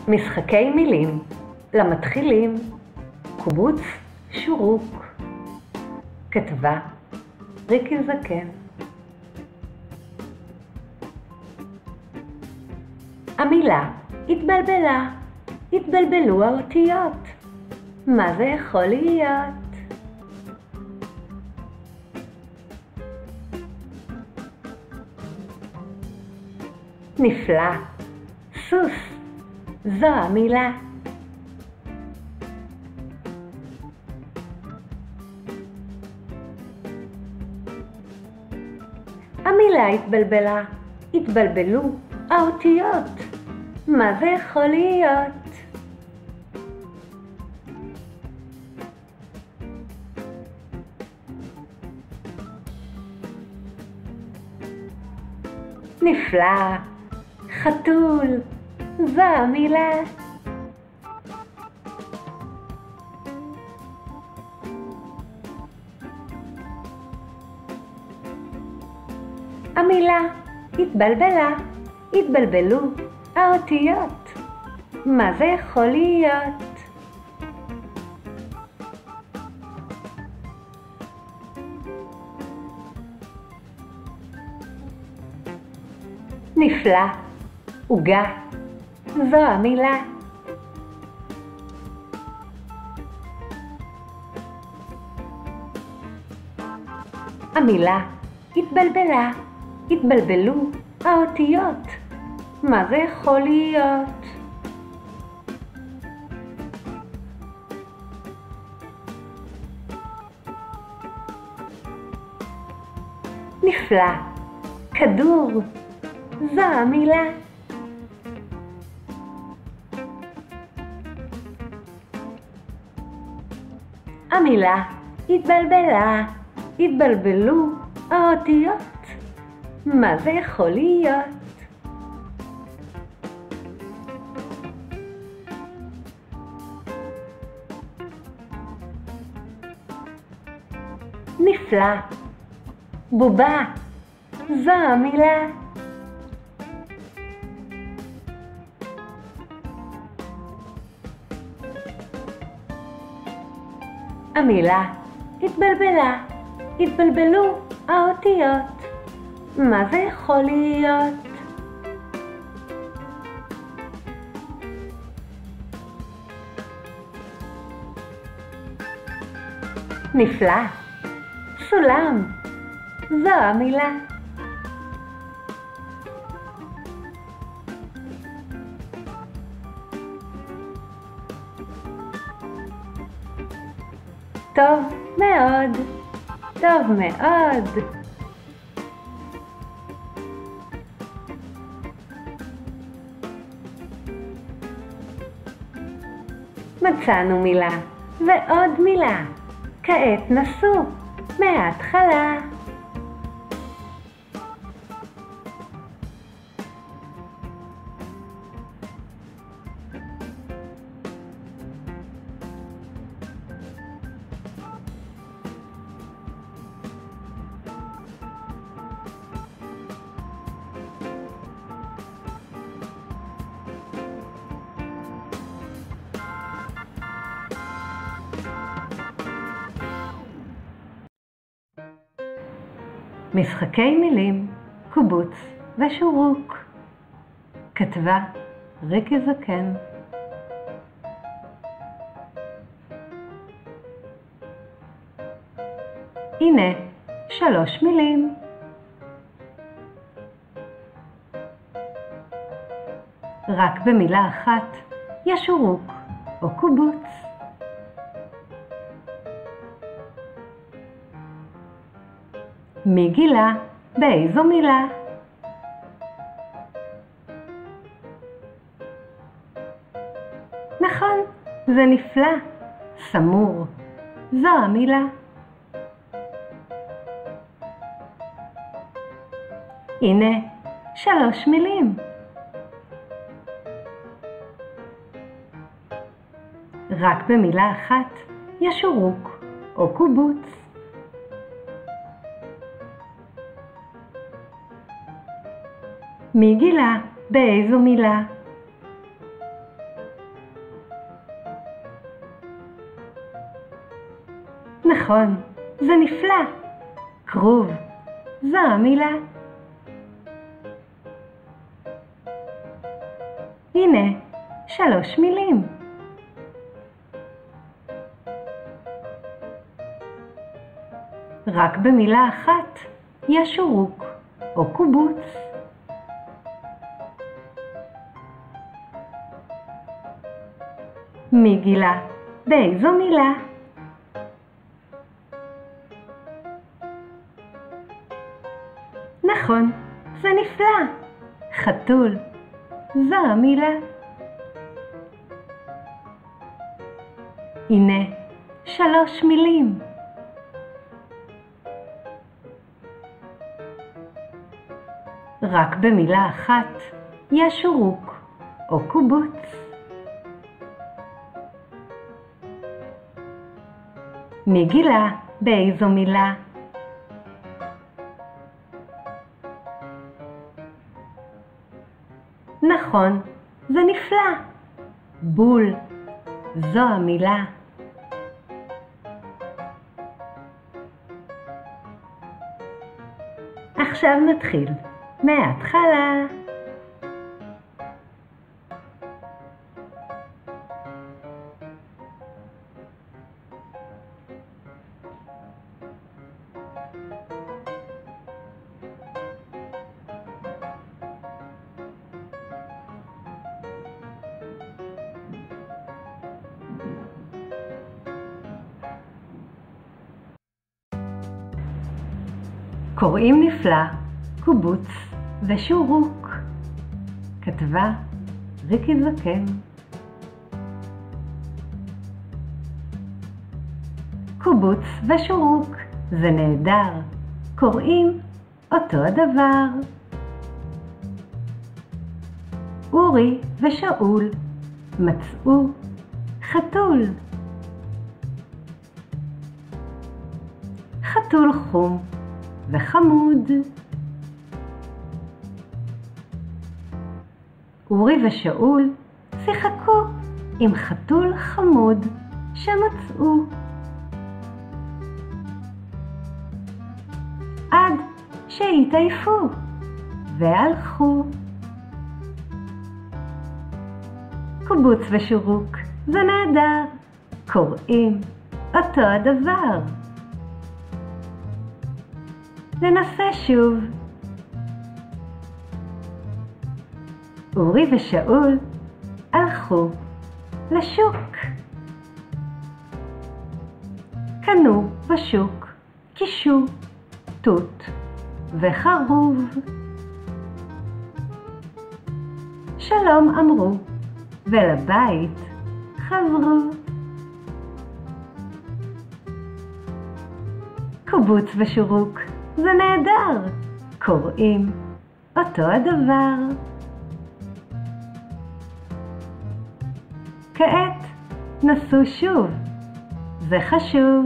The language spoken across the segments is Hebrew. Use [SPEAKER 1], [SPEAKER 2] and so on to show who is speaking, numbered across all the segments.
[SPEAKER 1] משחקי מילים למתחילים, קובוץ שורוק. כתבה ריקי זקן. המילה התבלבלה, התבלבלו האותיות. מה זה יכול להיות? נפלא, סוס, זו המילה. המילה התבלבלה, התבלבלו האותיות. מה זה יכול להיות? נפלא, חתול, זו המילה. המילה התבלבלה, התבלבלו האותיות. מה זה יכול להיות? נפלא, עוגה, זו המילה. המילה התבלבלה, התבלבלו האותיות. מה זה יכול להיות? נפלא, כדור, זו המילה. המילה התבלבלה, התבלבלו האותיות. מה זה יכול להיות? נפלא, בובה, זו המילה. המילה התבלבלה, התבלבלו האותיות. מה זה יכול להיות? נפלא, סולם, זו המילה. טוב מאוד, טוב מאוד. מצאנו מילה ועוד מילה. כעת נסו מההתחלה. משחקי מילים, קובוץ ושורוק. כתבה ריקי זקן. הנה 3 מילים. רק במילה אחת יש שורוק או קובוץ. מי גילה באיזו מילה? נכון, זה נפלא. סמור, זו המילה. הנה 3 מילים. רק במילה אחת יש שורוק או קובוץ. מי גילה באיזו מילה? נכון, זה נפלא. כרוב, זו המילה. הנה 3 מילים. רק במילה אחת יש שורוק או קובוץ. מי גילה באיזו מילה? נכון, זה נפלא. חתול, זו המילה. הנה 3 מילים. רק במילה אחת יש שורוק או קובוץ. מי גילה באיזו מילה? נכון, זה נפלא. בול, זו המילה. עכשיו נתחיל מההתחלה. קוראים נפלא, קובוץ ושורוק. כתבה ריקי זקן. קובוץ ושורוק זה נהדר, קוראים אותו הדבר. אורי ושאול מצאו חתול. חתול חום וחמוד. אורי ושאול שיחקו עם חתול חמוד שמצאו. עד שהתעייפו והלכו. קובוץ ושורוק זה נהדר, קוראים אותו הדבר. ננסה שוב. אורי ושאול הלכו לשוק. קנו בשוק קישו, תות וחרוב. שלום אמרו ולבית חברו. קובוץ ושורוק זה נהדר, קוראים אותו הדבר. כעת נסו שוב, זה חשוב.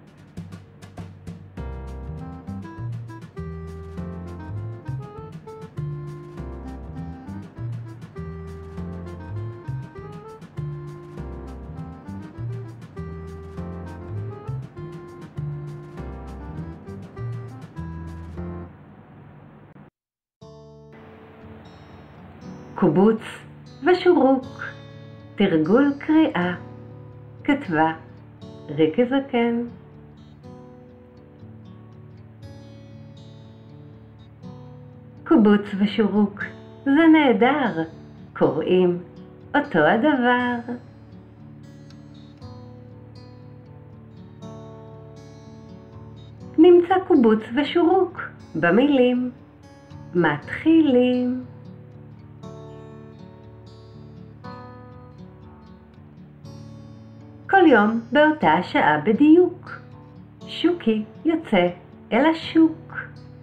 [SPEAKER 1] קובוץ ושורוק, תרגול קריאה. כתבה ריקי זקן. קובוץ ושורוק זה נהדר, קוראים אותו הדבר. נמצא קובוץ ושורוק במילים. מתחילים. כל יום באותה השעה בדיוק, שוקי יוצא אל השוק.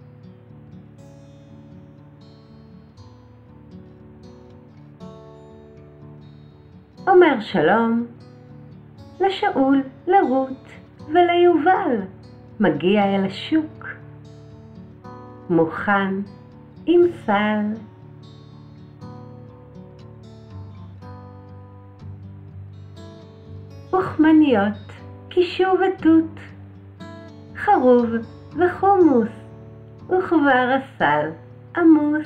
[SPEAKER 1] אומר שלום לשאול, לרות וליובל. מגיע אל השוק, מוכן עם סל. וחמניות, קישו ותות, חרוב וחומוס, וכבר הסל עמוס.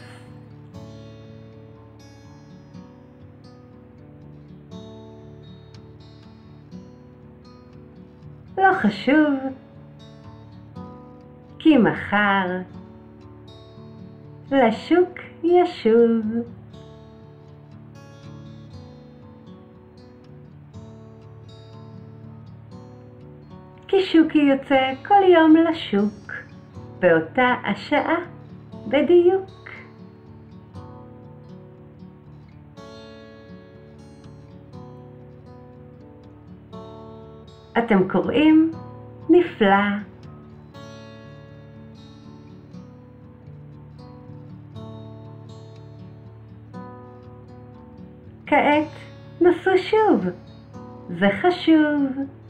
[SPEAKER 1] לא חשוב, כי מחר לשוק ישוב. כי שוקי יוצא כל יום לשוק, באותה השעה בדיוק. אתם קוראים? נפלא. כעת נסו שוב, זה חשוב.